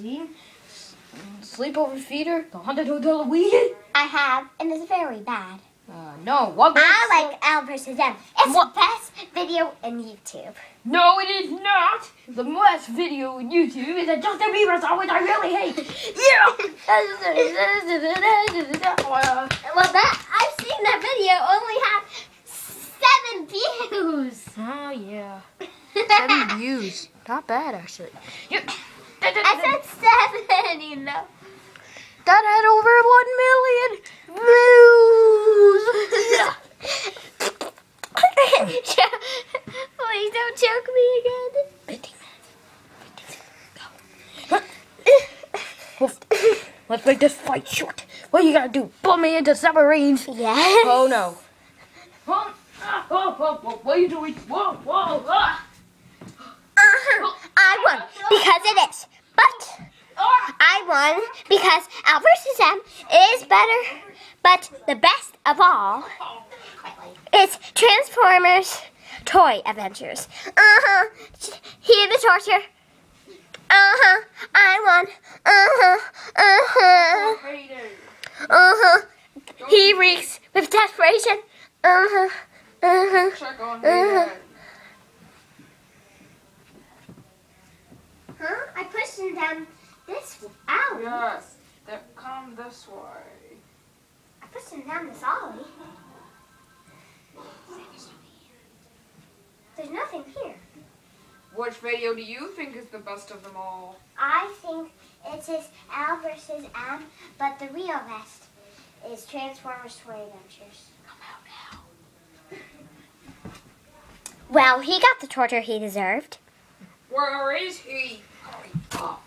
seen Sleepover Feeder, The Haunted Hotel of Weed? I have, and it's very bad. No. What? I like Al vs. M. It's the best video on YouTube. No, it is not. The best video on YouTube is a Justin Bieber song, which I really hate. Yeah. Well, I've seen that video only have 7 views. Oh yeah. 7 views. Not bad actually. I said 7, you know. That had over 1 million views. Please don't choke me again. 15 minutes. Let's make this fight short. What you gotta do? Pull me into submarines? Yes. Oh no. What are you doing? Whoa. I won because it is. But I won because Al vs. M is better. But the best of all is Transformers Toy Adventures. Hear the torture. I won. He reeks with desperation. Check on me. I pushed him down this way. Ow. Yes. Come this way. I pushed him down this alley. There's nothing here. Which video do you think is the best of them all? I think it is Al vs. M, but the real best is Transformers Toy Adventures. Come out now. Well, he got the torture he deserved. Where is he? Hurry up.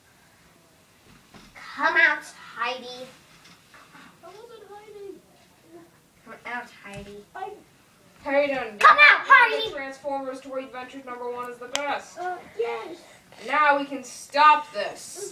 Come out, Heidi. I wasn't hiding. Come out, Heidi. Hayden, Come out, Heidi! Transformers Toy Adventures #1 is the best. Yes. Now we can stop this.